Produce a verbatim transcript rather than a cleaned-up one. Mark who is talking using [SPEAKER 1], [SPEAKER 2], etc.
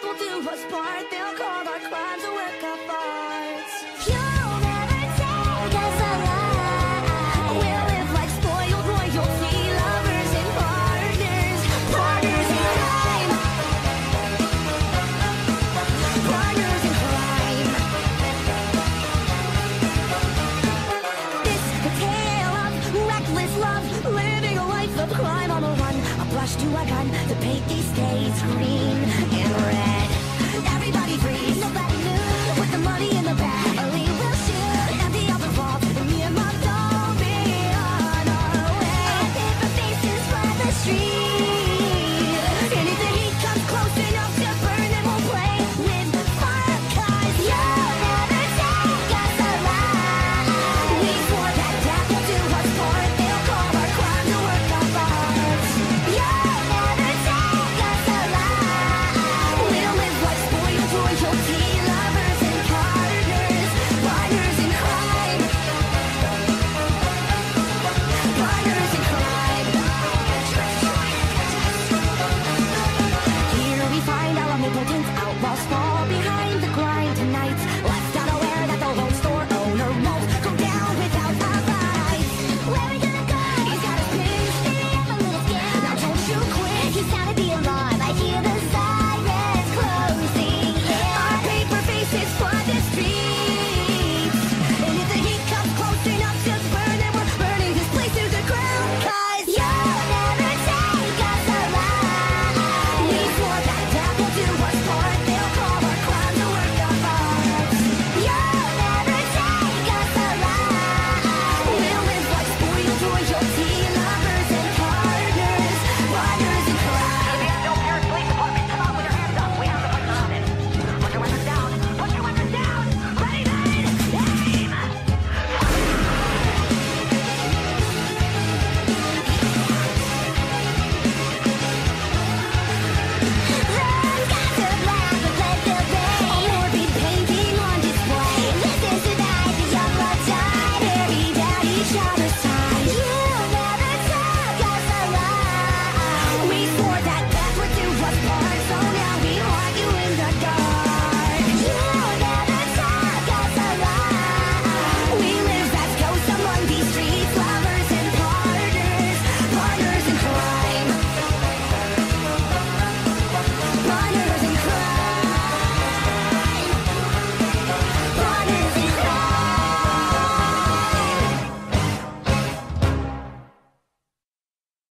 [SPEAKER 1] will do us part. They'll call our crimes a work of art. You'll never take us alive. We'll live like spoiled royalty, lovers and partners, partners in crime, partners in crime. This the tale of reckless love, living a life of crime on the run. A brush to a gun, the pinky stays green and red. Everybody free.